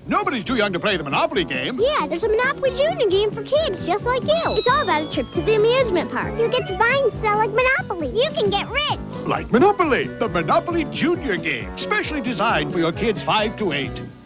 Nobody's too young to play the Monopoly game. Yeah, there's a Monopoly Junior game for kids just like you. It's all about a trip to the amusement park. You get to buy and sell like Monopoly. You can get rich. Like Monopoly, the Monopoly Junior game, specially designed for your kids 5 to 8.